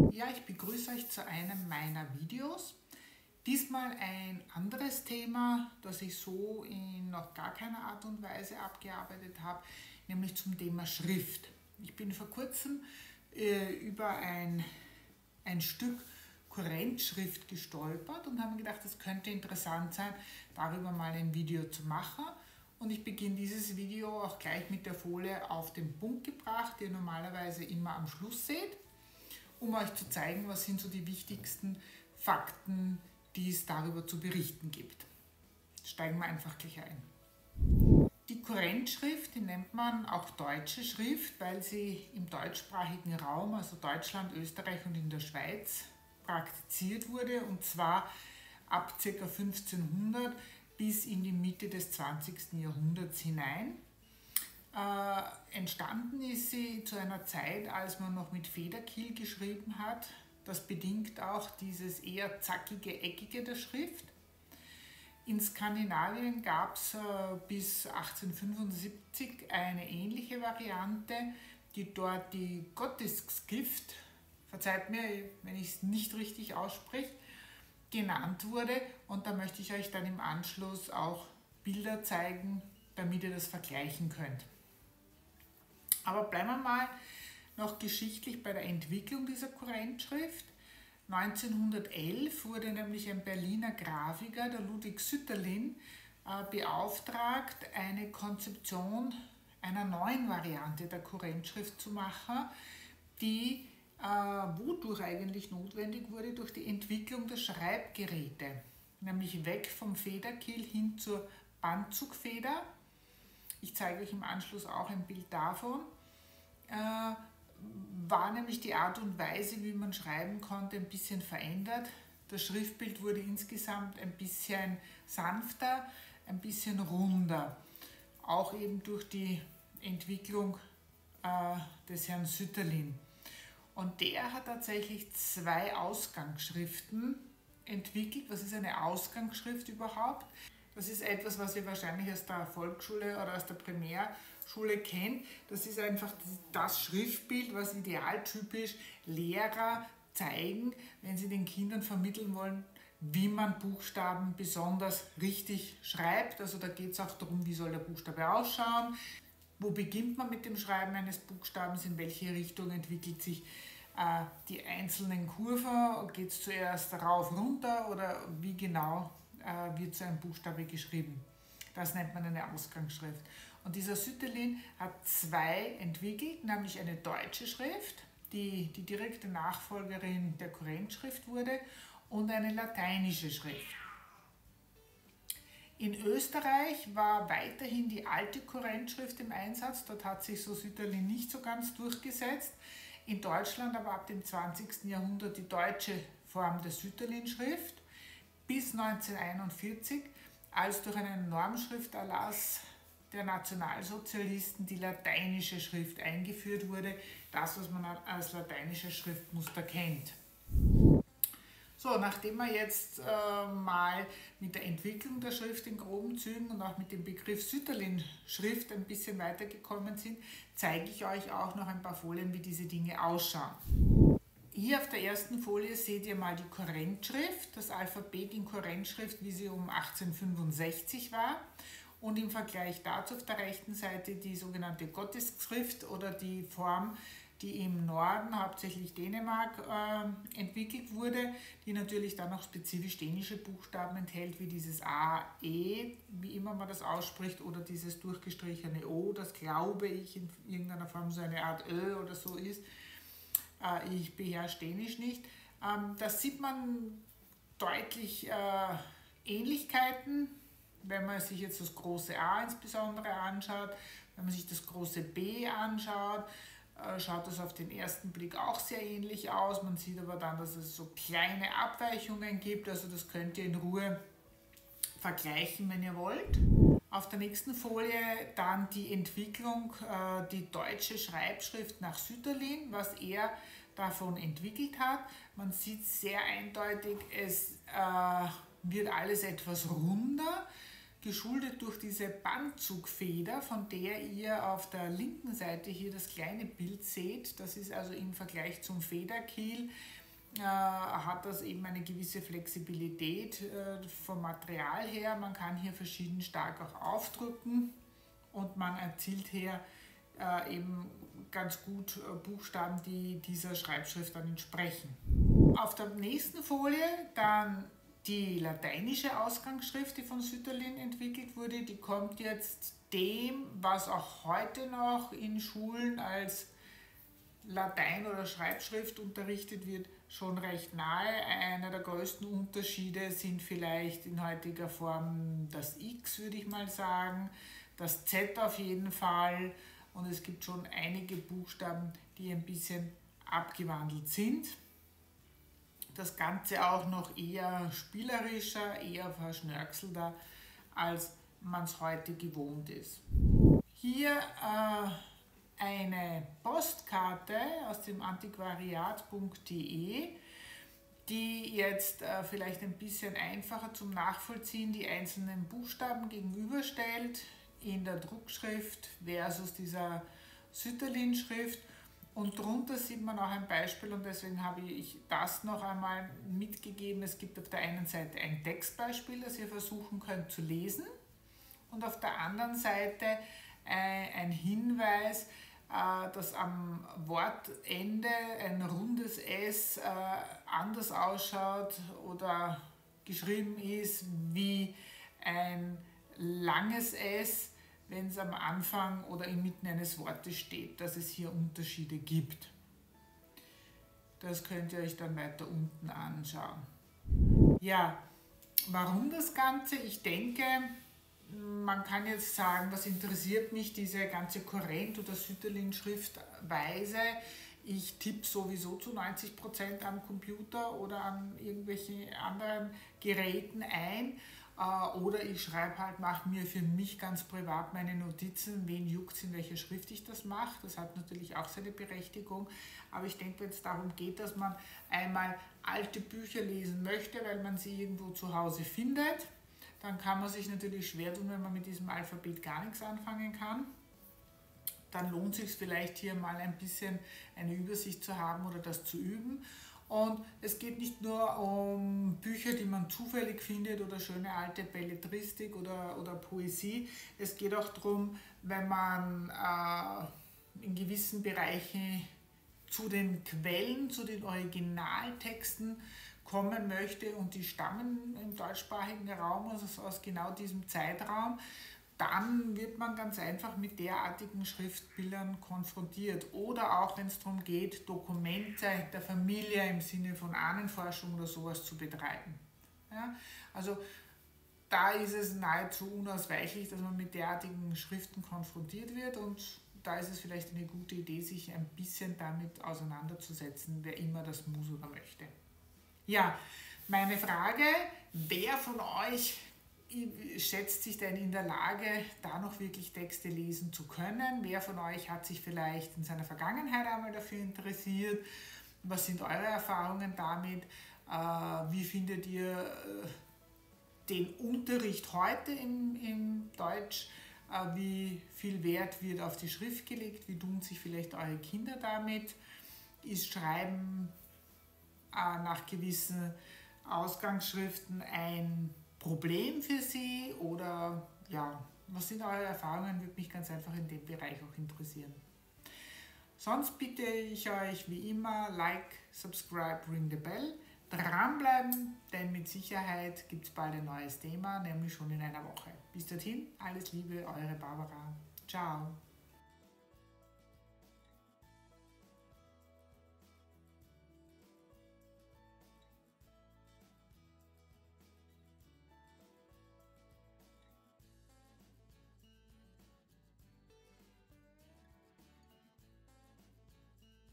Ja, ich begrüße euch zu einem meiner Videos. Diesmal ein anderes Thema, das ich so in noch gar keiner Art und Weise abgearbeitet habe, nämlich zum Thema Schrift. Ich bin vor kurzem über ein Stück Kurrentschrift gestolpert und habe mir gedacht, es könnte interessant sein, darüber mal ein Video zu machen. Und ich beginne dieses Video auch gleich mit der Folie auf den Punkt gebracht, die ihr normalerweise immer am Schluss seht, um euch zu zeigen, was sind so die wichtigsten Fakten, die es darüber zu berichten gibt. Steigen wir einfach gleich ein. Die Kurrentschrift, die nennt man auch deutsche Schrift, weil sie im deutschsprachigen Raum, also Deutschland, Österreich und in der Schweiz, praktiziert wurde, und zwar ab ca. 1500 bis in die Mitte des 20. Jahrhunderts hinein. Entstanden ist sie zu einer Zeit, als man noch mit Federkiel geschrieben hat. Das bedingt auch dieses eher zackige, eckige der Schrift. In Skandinavien gab es bis 1875 eine ähnliche Variante, die dort die Gotisskrift, verzeiht mir, wenn ich es nicht richtig ausspreche, genannt wurde. Und da möchte ich euch dann im Anschluss auch Bilder zeigen, damit ihr das vergleichen könnt. Aber bleiben wir mal noch geschichtlich bei der Entwicklung dieser Kurrentschrift. 1911 wurde nämlich ein Berliner Grafiker, der Ludwig Sütterlin, beauftragt, eine Konzeption einer neuen Variante der Kurrentschrift zu machen, die wodurch eigentlich notwendig wurde, durch die Entwicklung der Schreibgeräte, nämlich weg vom Federkiel hin zur Bandzugfeder. Ich zeige euch im Anschluss auch ein Bild davon. War nämlich die Art und Weise, wie man schreiben konnte, ein bisschen verändert. Das Schriftbild wurde insgesamt ein bisschen sanfter, ein bisschen runder. Auch eben durch die Entwicklung des Herrn Sütterlin. Und der hat tatsächlich zwei Ausgangsschriften entwickelt. Was ist eine Ausgangsschrift überhaupt? Das ist etwas, was ihr wahrscheinlich aus der Volksschule oder aus der Primärschule kennt. Das ist einfach das Schriftbild, was idealtypisch Lehrer zeigen, wenn sie den Kindern vermitteln wollen, wie man Buchstaben besonders richtig schreibt. Also da geht es auch darum, wie soll der Buchstabe ausschauen, wo beginnt man mit dem Schreiben eines Buchstabens, in welche Richtung entwickelt sich die einzelnen Kurven, geht es zuerst rauf, runter oder wie genau wird so ein Buchstabe geschrieben. Das nennt man eine Ausgangsschrift. Und dieser Sütterlin hat zwei entwickelt, nämlich eine deutsche Schrift, die die direkte Nachfolgerin der Kurrentschrift wurde, und eine lateinische Schrift. In Österreich war weiterhin die alte Kurrentschrift im Einsatz, dort hat sich so Sütterlin nicht so ganz durchgesetzt. In Deutschland aber ab dem 20. Jahrhundert die deutsche Form der Sütterlin-Schrift, bis 1941, als durch einen Normschrifterlass der Nationalsozialisten die lateinische Schrift eingeführt wurde, das, was man als lateinisches Schriftmuster kennt. So, nachdem wir jetzt mal mit der Entwicklung der Schrift in groben Zügen und auch mit dem Begriff Sütterlin-Schrift ein bisschen weitergekommen sind, zeige ich euch auch noch ein paar Folien, wie diese Dinge ausschauen. Hier auf der ersten Folie seht ihr mal die Kurrentschrift, das Alphabet in Kurrentschrift, wie sie um 1865 war. Und im Vergleich dazu auf der rechten Seite die sogenannte Gotisskrift oder die Form, die im Norden, hauptsächlich Dänemark, entwickelt wurde, die natürlich dann auch spezifisch dänische Buchstaben enthält, wie dieses A, E, wie immer man das ausspricht, oder dieses durchgestrichene O, das glaube ich in irgendeiner Form so eine Art Ö oder so ist. Ich beherrsche Dänisch nicht. Da sieht man deutlich Ähnlichkeiten, wenn man sich jetzt das große A insbesondere anschaut, wenn man sich das große B anschaut, schaut das auf den ersten Blick auch sehr ähnlich aus. Man sieht aber dann, dass es so kleine Abweichungen gibt, also das könnt ihr in Ruhe vergleichen, wenn ihr wollt. Auf der nächsten Folie dann die Entwicklung, die deutsche Schreibschrift nach Sütterlin, was er davon entwickelt hat. Man sieht sehr eindeutig, es wird alles etwas runder, geschuldet durch diese Bandzugfeder, von der ihr auf der linken Seite hier das kleine Bild seht. Das ist also im Vergleich zum Federkiel hat das eben eine gewisse Flexibilität vom Material her. Man kann hier verschieden stark auch aufdrücken und man erzielt hier eben ganz gut Buchstaben, die dieser Schreibschrift dann entsprechen. Auf der nächsten Folie dann die lateinische Ausgangsschrift, die von Sütterlin entwickelt wurde. Die kommt jetzt dem, was auch heute noch in Schulen als Latein oder Schreibschrift unterrichtet wird, schon recht nahe. Einer der größten Unterschiede sind vielleicht in heutiger Form das X, würde ich mal sagen, das Z auf jeden Fall, und es gibt schon einige Buchstaben, die ein bisschen abgewandelt sind. Das Ganze auch noch eher spielerischer, eher verschnörkelter, als man es heute gewohnt ist. Hier eine Postkarte aus dem antiquariat.de, die jetzt vielleicht ein bisschen einfacher zum Nachvollziehen die einzelnen Buchstaben gegenüberstellt in der Druckschrift versus dieser Sütterlin-Schrift. Und darunter sieht man auch ein Beispiel, und deswegen habe ich das noch einmal mitgegeben. Es gibt auf der einen Seite ein Textbeispiel, das ihr versuchen könnt zu lesen, und auf der anderen Seite ein Hinweis, dass am Wortende ein rundes S anders ausschaut oder geschrieben ist wie ein langes S, wenn es am Anfang oder inmitten eines Wortes steht, dass es hier Unterschiede gibt. Das könnt ihr euch dann weiter unten anschauen. Ja, warum das Ganze? Ich denke, man kann jetzt sagen, was interessiert mich diese ganze Kurrent- oder Sütterlin-Schriftweise? Ich tippe sowieso zu 90% am Computer oder an irgendwelchen anderen Geräten ein. Oder ich schreibe halt, mache mir für mich ganz privat meine Notizen, wen juckt es, in welcher Schrift ich das mache. Das hat natürlich auch seine Berechtigung. Aber ich denke, wenn es darum geht, dass man einmal alte Bücher lesen möchte, weil man sie irgendwo zu Hause findet, dann kann man sich natürlich schwer tun, wenn man mit diesem Alphabet gar nichts anfangen kann. Dann lohnt es sich vielleicht hier mal ein bisschen eine Übersicht zu haben oder das zu üben. Und es geht nicht nur um Bücher, die man zufällig findet, oder schöne alte Belletristik oder Poesie. Es geht auch darum, wenn man in gewissen Bereichen zu den Quellen, zu den Originaltexten kommen möchte, und die stammen im deutschsprachigen Raum, also aus genau diesem Zeitraum, dann wird man ganz einfach mit derartigen Schriftbildern konfrontiert. Oder auch, wenn es darum geht, Dokumente der Familie im Sinne von Ahnenforschung oder sowas zu betreiben. Ja, also da ist es nahezu unausweichlich, dass man mit derartigen Schriften konfrontiert wird, und da ist es vielleicht eine gute Idee, sich ein bisschen damit auseinanderzusetzen, wer immer das muss oder möchte. Ja, meine Frage, wer von euch schätzt sich denn in der Lage, da noch wirklich Texte lesen zu können? Wer von euch hat sich vielleicht in seiner Vergangenheit einmal dafür interessiert? Was sind eure Erfahrungen damit? Wie findet ihr den Unterricht heute in Deutsch? Wie viel Wert wird auf die Schrift gelegt? Wie tun sich vielleicht eure Kinder damit? Ist Schreiben nach gewissen Ausgangsschriften ein Problem für Sie, oder ja, was sind eure Erfahrungen? Würde mich ganz einfach in dem Bereich auch interessieren. Sonst bitte ich euch wie immer, like, subscribe, ring the bell, dranbleiben, denn mit Sicherheit gibt es bald ein neues Thema, nämlich schon in einer Woche. Bis dorthin, alles Liebe, eure Barbara. Ciao.